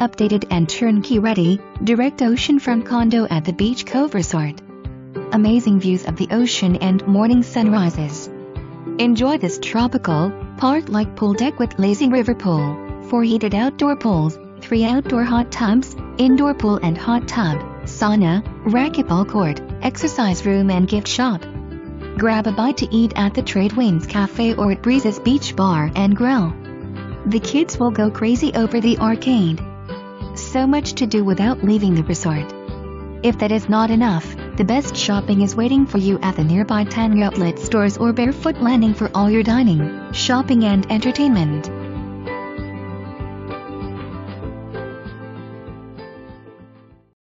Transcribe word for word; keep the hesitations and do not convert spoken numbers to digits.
updated and turnkey ready, direct oceanfront condo at the Beach Cove Resort. Amazing views of the ocean and morning sunrises. Enjoy this tropical, park-like pool deck with lazy river pool, four heated outdoor pools, three outdoor hot tubs, indoor pool and hot tub, sauna, racquetball court, exercise room and gift shop. Grab a bite to eat at the Tradewinds Cafe or at Breezes Beach Bar and Grill. The kids will go crazy over the arcade. So much to do without leaving the resort. If that is not enough, the best shopping is waiting for you at the nearby Tang outlet stores or Barefoot Landing for all your dining, shopping and entertainment.